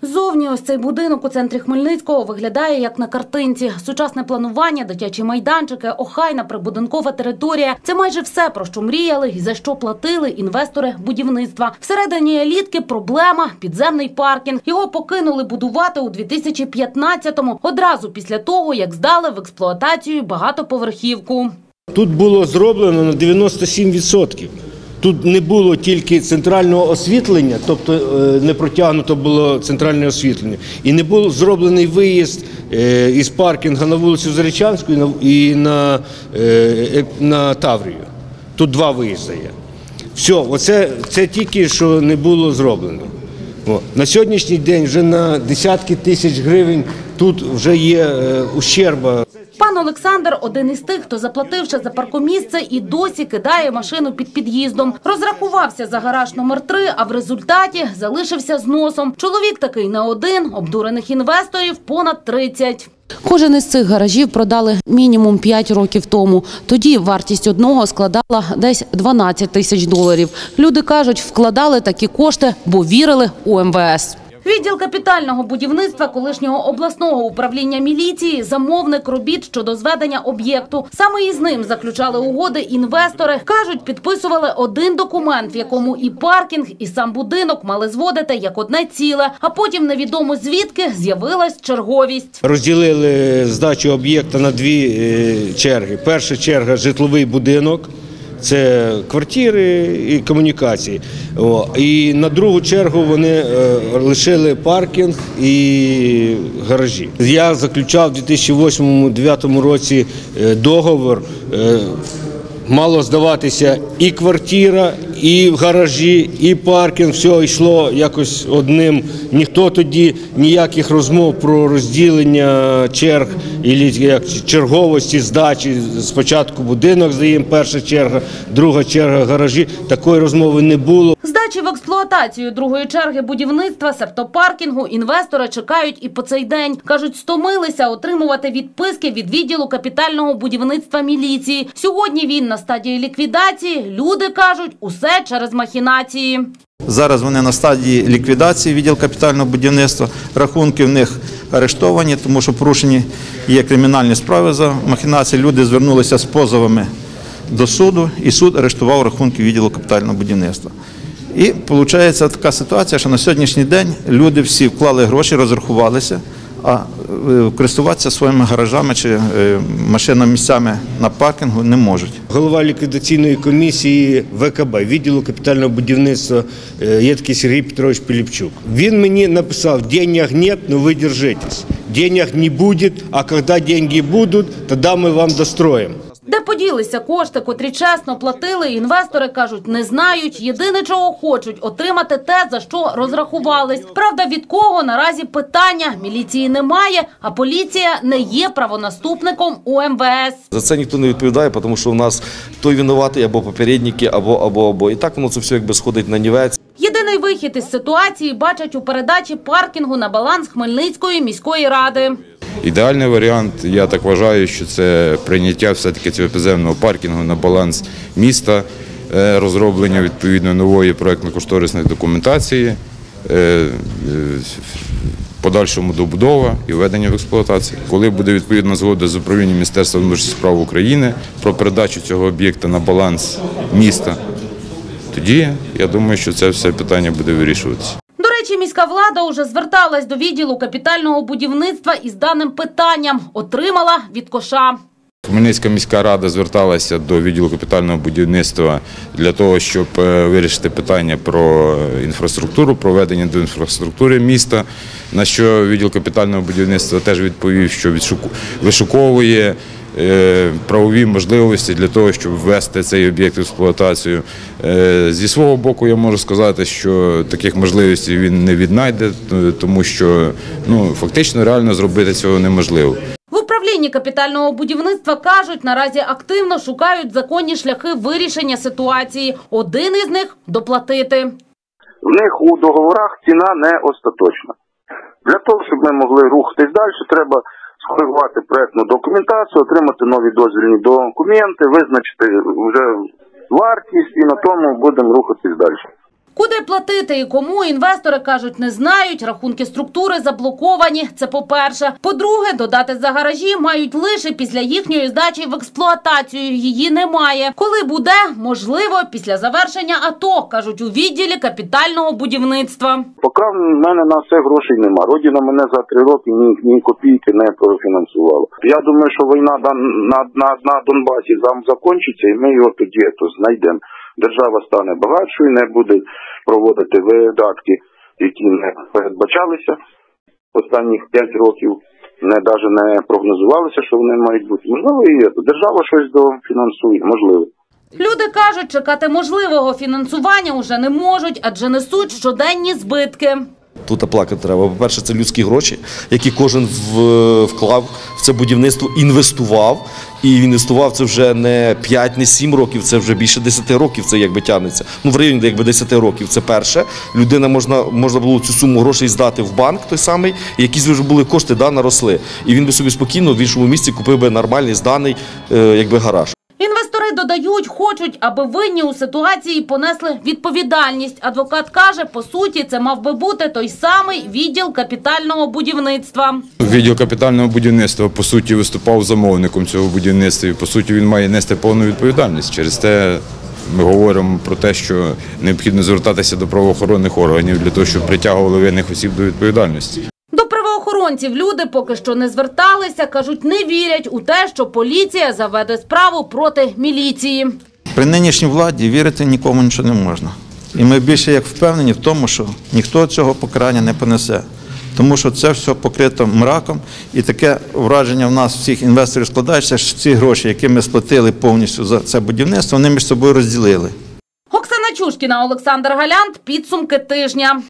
Ззовні ось цей будинок у центрі Хмельницького виглядає як на картинці. Сучасне планування, дитячі майданчики, охайна прибудинкова територія – це майже все, про що мріяли і за що платили інвестори будівництва. Всередині елітки проблема – підземний паркінг. Його покинули будувати у 2015-му, одразу після того, як здали в експлуатацію багатоповерхівку. Тут було зроблено на 97%. Тут не було тільки центрального освітлення, тобто не протягнуто було центральне освітлення. І не був зроблений виїзд із паркінгу на вулицю Заречанську і на Таврію. Тут два виїзди є. Все, це тільки, що не було зроблено. На сьогоднішній день вже на десятки тисяч гривень тут вже є ущерба. Пан Олександр – один із тих, хто, заплативши за паркомісце, і досі кидає машину під під'їздом. Розрахувався за гараж номер 3, а в результаті залишився з носом. Чоловік такий не один, обдурених інвесторів понад 30. Кожен із цих гаражів продали мінімум 5 років тому. Тоді вартість одного складала десь $12 тисяч. Люди кажуть, вкладали такі кошти, бо вірили у МВС. Відділ капітального будівництва колишнього обласного управління міліції – замовник робіт щодо зведення об'єкту. Саме із ним заключали угоди інвестори. Кажуть, підписували один документ, в якому і паркінг, і сам будинок мали зводити як одне ціле. А потім невідомо звідки з'явилась черговість. Розділили здачу об'єкта на дві черги. Перша черга – житловий будинок. Це квартири і комунікації. І на другу чергу вони лишили паркінг і гаражі. Я заключав у 2008-2009 році договір. Мало здаватися і квартира, і гаражі, і паркінг. Все йшло якось одним. Ніхто тоді ніяких розмов про розділення черг, черговості здачі. Спочатку будинок здаємо, перша черга, друга черга гаражі. Такої розмови не було. Здачі в експлуатацію другої черги будівництва септопаркінгу інвестори чекають і по цей день. Кажуть, стомилися отримувати відписки від відділу капітального будівництва міліції. Сьогодні він на стадії ліквідації. Люди кажуть, усе через махінації. Зараз вони на стадії ліквідації, відділ капітального будівництва. Рахунки в них арештовані, тому що порушені є кримінальні справи за махінації. Люди звернулися з позовами до суду, і суд арештував рахунки відділу капітального будівництва. І виходить така ситуація, що на сьогоднішній день люди всі вклали гроші, розрахувалися, а користуватися своїми гаражами чи машинами місцями на паркінгу не можуть. Голова ліквідаційної комісії ВКБ, відділу капітального будівництва, є такий Сергій Петрович Пилипчук. Він мені написав: «Денег нет, но вы держитесь. Денег не будет, а когда деньги будут, тогда мы вам достроим». Де поділися кошти, котрі чесно платили, інвестори, кажуть, не знають. Єдине, чого хочуть – отримати те, за що розрахувались. Правда, від кого наразі питання. Міліції немає, а поліція не є правонаступником у МВС. За це ніхто не відповідає, тому що у нас той винуватий або попередники, або. І так воно це все якби сходить на нівець. Єдиний вихід із ситуації бачать у передачі паркінгу на баланс Хмельницької міської ради. Ідеальний варіант, я так вважаю, що це прийняття все-таки цього підземного паркінгу на баланс міста, розроблення відповідно нової проєктно-кошторисної документації, подальшому добудова і введення в експлуатацію. Коли буде відповідна згода з управлінням Міністерства внутрішніх справ України про передачу цього об'єкта на баланс міста, тоді, я думаю, що це все питання буде вирішуватися. До речі, міська влада уже зверталась до відділу капітального будівництва із даним питанням. Отримала від коша. Хмельницька міська рада зверталася до відділу капітального будівництва для того, щоб вирішити питання про інфраструктуру, проведення до інфраструктури міста, на що відділ капітального будівництва теж відповів, що вишуковує правові можливості для того, щоб ввести цей об'єкт в експлуатацію. Зі свого боку я можу сказати, що таких можливостей він не віднайде, тому що фактично реально зробити цього неможливо. В управлінні капітального будівництва кажуть, наразі активно шукають законні шляхи вирішення ситуації. Один із них – доплатити. В них у договорах ціна не остаточна. Для того, щоб ми могли рухатись далі, треба скоригувати проєктну документацію, отримати нові дозвільні документи, визначити вже вартість і на тому будемо рухатись далі. Куди платити і кому, інвестори кажуть, не знають, рахунки структури заблоковані, це по-перше. По-друге, додати за гаражі мають лише після їхньої здачі в експлуатацію, її немає. Коли буде? Можливо, після завершення АТО, кажуть у відділі капітального будівництва. Поки в мене на це грошей нема. Родина мене за 3 роки ні копійки не профінансувала. Я думаю, що війна на Донбасі закінчиться, і ми його тоді знайдемо. Держава стане багатшою, не буде проводити видатки, які не передбачалися останніх 5 років, навіть не прогнозувалося, що вони мають бути. Можливо, і держава щось дофінансує, можливо. Люди кажуть, чекати можливого фінансування уже не можуть, адже несуть щоденні збитки. Тут плакати треба. По-перше, це людські гроші, які кожен вклав в це будівництво, інвестував. І інвестував це вже не 5, не 7 років, це вже більше 10 років, це якби тягнеться. Ну, в районі 10 років, це перше. Людина можна було цю суму грошей здати в банк той самий, і якісь вже були кошти, наросли. І він би собі спокійно в іншому місці купив би нормальний, зданий гараж. Інвестори додають, хочуть, аби винні у ситуації понесли відповідальність. Адвокат каже, по суті, це мав би бути той самий відділ капітального будівництва. Відділ капітального будівництва, по суті, виступав замовником цього будівництва і, по суті, він має нести повну відповідальність. Через те ми говоримо про те, що необхідно звертатися до правоохоронних органів для того, щоб притягували винних осіб до відповідальності. До правоохоронців люди поки що не зверталися, кажуть, не вірять у те, що поліція заведе справу проти міліції. При нинішній владі вірити нікому нічого не можна. І ми більше як впевнені в тому, що ніхто цього покарання не понесе. Тому що це все покрито мраком, і таке враження в нас всіх інвесторів складається, що ці гроші, які ми сплатили повністю за це будівництво, вони між собою розділили. Оксана Чушкіна, Олександр Галянт. Підсумки тижня.